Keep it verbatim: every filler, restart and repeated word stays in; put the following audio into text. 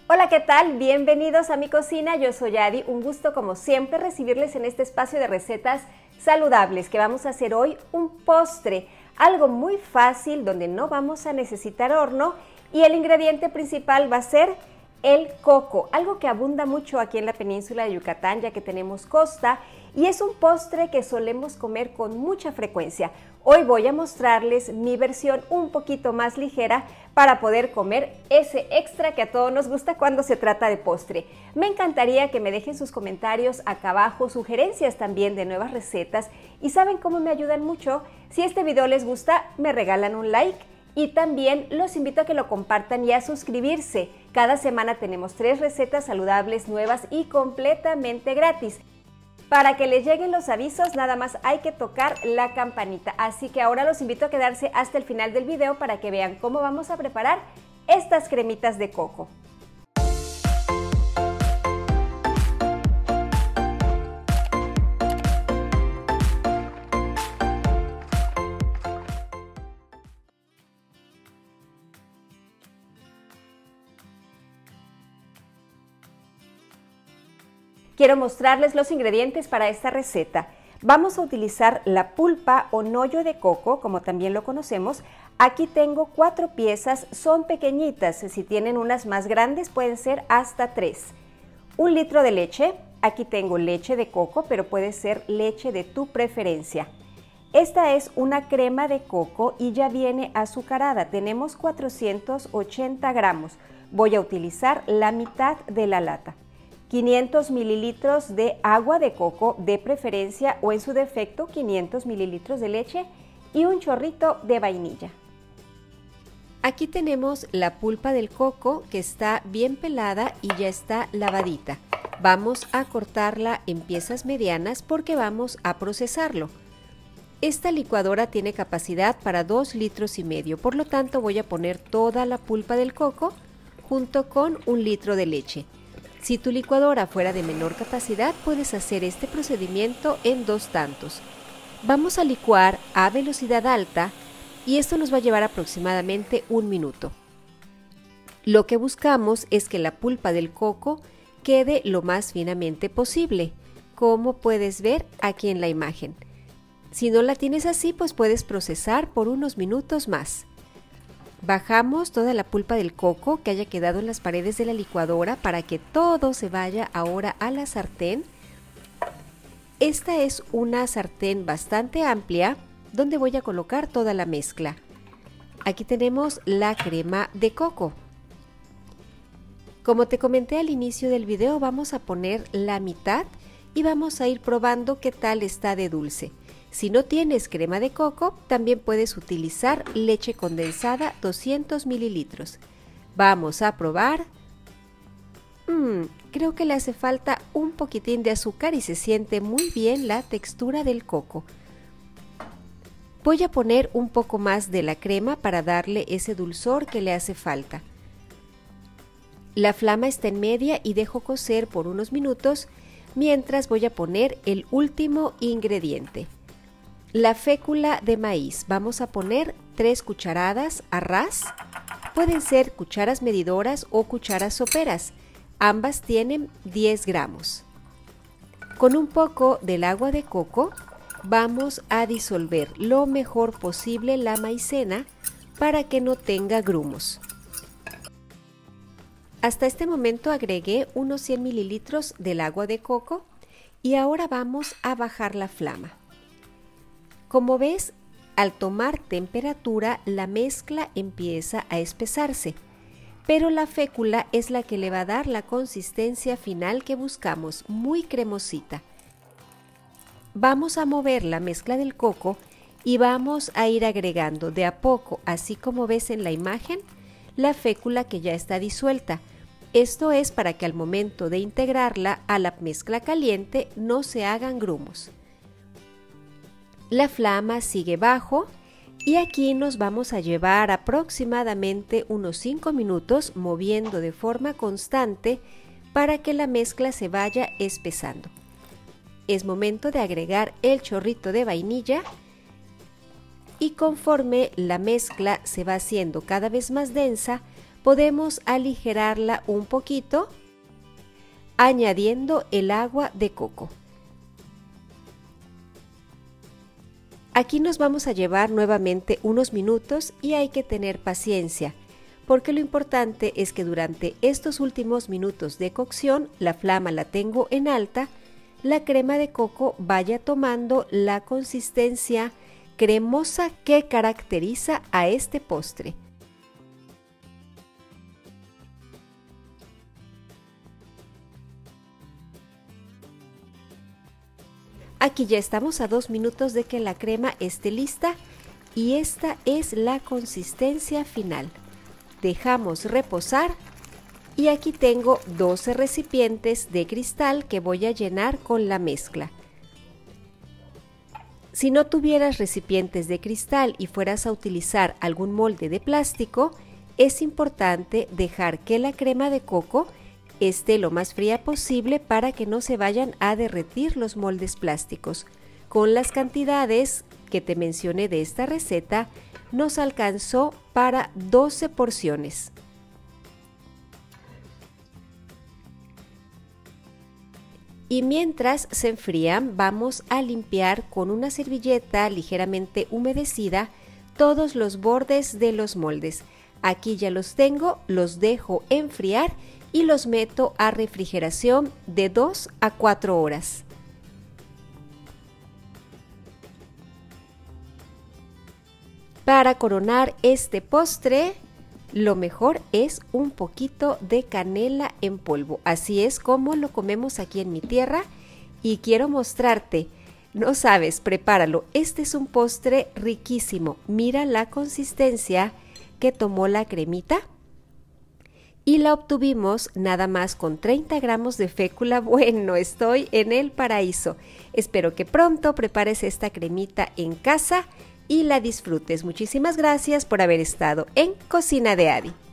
Hola, ¿qué tal? Bienvenidos a mi cocina, yo soy Adi, un gusto como siempre recibirles en este espacio de recetas saludables que vamos a hacer hoy un postre, algo muy fácil donde no vamos a necesitar horno y el ingrediente principal va a ser el coco, algo que abunda mucho aquí en la península de Yucatán ya que tenemos costa y es un postre que solemos comer con mucha frecuencia. Hoy voy a mostrarles mi versión un poquito más ligera para poder comer ese extra que a todos nos gusta cuando se trata de postre. Me encantaría que me dejen sus comentarios acá abajo, sugerencias también de nuevas recetas y ¿saben cómo me ayudan mucho? Si este video les gusta, me regalan un like y también los invito a que lo compartan y a suscribirse. Cada semana tenemos tres recetas saludables nuevas y completamente gratis. Para que les lleguen los avisos, nada más hay que tocar la campanita. Así que ahora los invito a quedarse hasta el final del video para que vean cómo vamos a preparar estas cremitas de coco. Quiero mostrarles los ingredientes para esta receta. Vamos a utilizar la pulpa o nollo de coco, como también lo conocemos. Aquí tengo cuatro piezas, son pequeñitas. Si tienen unas más grandes pueden ser hasta tres. Un litro de leche. Aquí tengo leche de coco, pero puede ser leche de tu preferencia. Esta es una crema de coco y ya viene azucarada. Tenemos cuatrocientos ochenta gramos. Voy a utilizar la mitad de la lata. quinientos mililitros de agua de coco de preferencia o en su defecto quinientos mililitros de leche y un chorrito de vainilla. Aquí tenemos la pulpa del coco que está bien pelada y ya está lavadita. Vamos a cortarla en piezas medianas porque vamos a procesarlo. Esta licuadora tiene capacidad para dos litros y medio, por lo tanto voy a poner toda la pulpa del coco junto con un litro de leche. Si tu licuadora fuera de menor capacidad, puedes hacer este procedimiento en dos tantos. Vamos a licuar a velocidad alta y esto nos va a llevar aproximadamente un minuto. Lo que buscamos es que la pulpa del coco quede lo más finamente posible, como puedes ver aquí en la imagen. Si no la tienes así, pues puedes procesar por unos minutos más. Bajamos toda la pulpa del coco que haya quedado en las paredes de la licuadora para que todo se vaya ahora a la sartén. Esta es una sartén bastante amplia donde voy a colocar toda la mezcla. Aquí tenemos la crema de coco. Como te comenté al inicio del video, vamos a poner la mitad y vamos a ir probando qué tal está de dulce. Si no tienes crema de coco, también puedes utilizar leche condensada doscientos mililitros. Vamos a probar. Mm, creo que le hace falta un poquitín de azúcar y se siente muy bien la textura del coco. Voy a poner un poco más de la crema para darle ese dulzor que le hace falta. La flama está en media y dejo cocer por unos minutos mientras voy a poner el último ingrediente. La fécula de maíz, vamos a poner tres cucharadas a ras, pueden ser cucharas medidoras o cucharas soperas, ambas tienen diez gramos. Con un poco del agua de coco vamos a disolver lo mejor posible la maicena para que no tenga grumos. Hasta este momento agregué unos cien mililitros del agua de coco y ahora vamos a bajar la flama. Como ves, al tomar temperatura, la mezcla empieza a espesarse, pero la fécula es la que le va a dar la consistencia final que buscamos, muy cremosita. Vamos a mover la mezcla del coco y vamos a ir agregando de a poco, así como ves en la imagen, la fécula que ya está disuelta. Esto es para que al momento de integrarla a la mezcla caliente no se hagan grumos. La flama sigue bajo y aquí nos vamos a llevar aproximadamente unos cinco minutos moviendo de forma constante para que la mezcla se vaya espesando. Es momento de agregar el chorrito de vainilla y conforme la mezcla se va haciendo cada vez más densa, podemos aligerarla un poquito añadiendo el agua de coco. Aquí nos vamos a llevar nuevamente unos minutos y hay que tener paciencia, porque lo importante es que durante estos últimos minutos de cocción, la flama la tengo en alta, la crema de coco vaya tomando la consistencia cremosa que caracteriza a este postre. Aquí ya estamos a dos minutos de que la crema esté lista y esta es la consistencia final. Dejamos reposar y aquí tengo doce recipientes de cristal que voy a llenar con la mezcla. Si no tuvieras recipientes de cristal y fueras a utilizar algún molde de plástico, es importante dejar que la crema de coco esté lo más fría posible para que no se vayan a derretir los moldes plásticos. Con las cantidades que te mencioné de esta receta, nos alcanzó para doce porciones. Y mientras se enfrían, vamos a limpiar con una servilleta ligeramente humedecida todos los bordes de los moldes. Aquí ya los tengo, los dejo enfriar y los meto a refrigeración de dos a cuatro horas. Para coronar este postre, lo mejor es un poquito de canela en polvo. Así es como lo comemos aquí en mi tierra y quiero mostrarte. No sabes, prepáralo. Este es un postre riquísimo. Mira la consistencia que tomó la cremita. Y la obtuvimos nada más con treinta gramos de fécula. Bueno, estoy en el paraíso. Espero que pronto prepares esta cremita en casa y la disfrutes. Muchísimas gracias por haber estado en Cocina de Adi.